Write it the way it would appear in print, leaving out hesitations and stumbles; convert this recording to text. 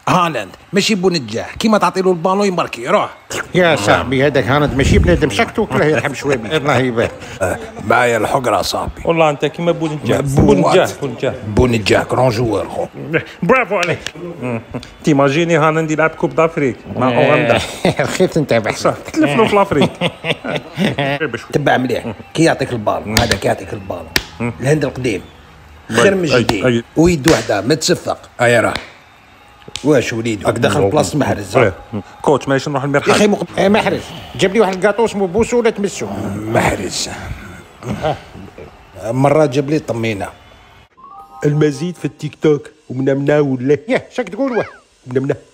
هالاند ماشي بونجاح، كيما تعطي له البالون يماركي. روح يا صاحبي هذاك هالاند ماشي بنادم سكتو كله يرحم شوابي الله يبارك. معايا الحقرة صاحبي. والله انت كيما بونجاح كرون جوار خو. برافو عليك. تيماجيني هالاند يلعب كوب دافريك مع اوغندا. خفت انت بحسن تلف له في لافريك. تبع مليح كي يعطيك البالون، هذا كي يعطيك البالون الهند القديم خير من جديد ويد وحده ما تصفق. هيا راه واش وليدو دخل بلاصه محرز. كوتش ماشي نروح المرحله يا اخي محرز جاب لي واحد الكاطو اسمه بوسو ولا تمسو. محرز مرات جاب لي طمينه. المزيد في التيك توك ومنمنا ولا ياه شاك تقول واه منمنا.